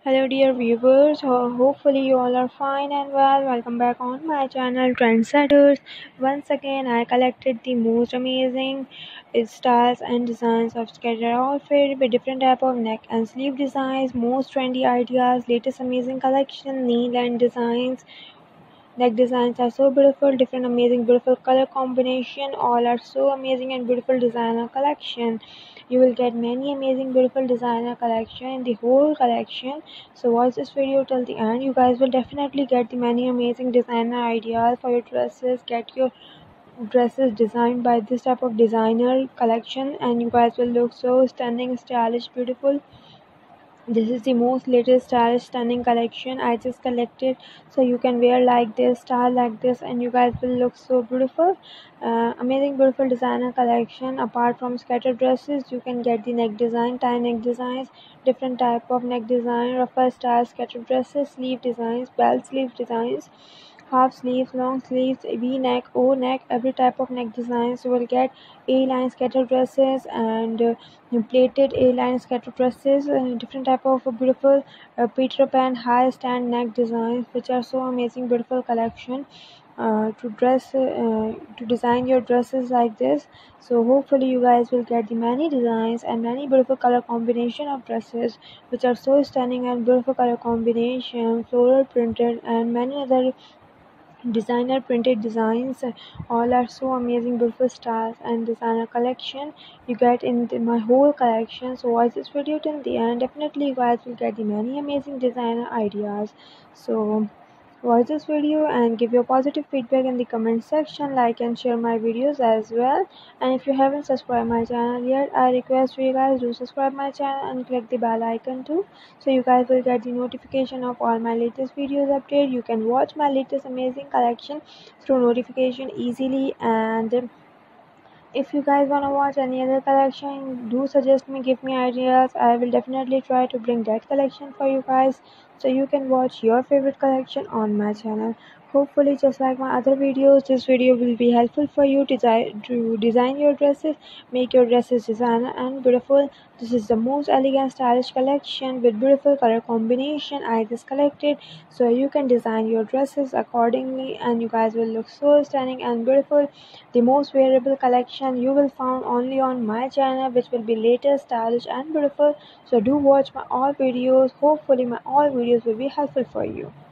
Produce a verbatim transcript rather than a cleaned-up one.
Hello dear viewers, Ho- hopefully you all are fine and well. Welcome back on my channel Trendsetters. Once again I collected the most amazing styles and designs of skater outfit with different type of neck and sleeve designs, most trendy ideas, latest amazing collection, knee length designs. Neck designs are so beautiful, different amazing beautiful color combination, all are so amazing and beautiful designer collection. You will get many amazing beautiful designer collection in the whole collection. So watch this video till the end. You guys will definitely get the many amazing designer ideas for your dresses. Get your dresses designed by this type of designer collection and you guys will look so stunning, stylish, beautiful. This is the most latest stylish stunning collection I just collected, so you can wear like this, style like this, and you guys will look so beautiful. Uh, amazing beautiful designer collection. Apart from scattered dresses, you can get the neck design, tie neck designs, different type of neck design, ruffle style scattered dresses, sleeve designs, bell sleeve designs, half sleeves, long sleeves, V neck, O neck, every type of neck designs. You will get A-line scatter dresses and uh, plated A-line scatter dresses, uh, different type of beautiful uh, Peter Pan high stand neck designs, which are so amazing, beautiful collection. Uh, to dress uh, to design your dresses like this. So hopefully you guys will get the many designs and many beautiful color combination of dresses which are so stunning and beautiful color combination, floral printed and many other designer printed designs. All are so amazing beautiful styles and designer collection you get in the, my whole collection. So watch this video till the end. Definitely you guys will get the many amazing designer ideas. So watch this video and give your positive feedback in the comment section, like and share my videos as well. And if you haven't subscribed my channel yet, I request you guys do subscribe my channel and click the bell icon too, so you guys will get the notification of all my latest videos update. You can watch my latest amazing collection through notification easily. And if you guys want to watch any other collection, do suggest me, give me ideas. I will definitely try to bring that collection for you guys, so you can watch your favorite collection on my channel. Hopefully just like my other videos, this video will be helpful for you to, to design your dresses, make your dresses designer and beautiful. This is the most elegant stylish collection with beautiful color combination I just collected, so you can design your dresses accordingly and you guys will look so stunning and beautiful. The most wearable collection you will find only on my channel, which will be latest, stylish and beautiful. So do watch my all videos. Hopefully my all videos will be helpful for you.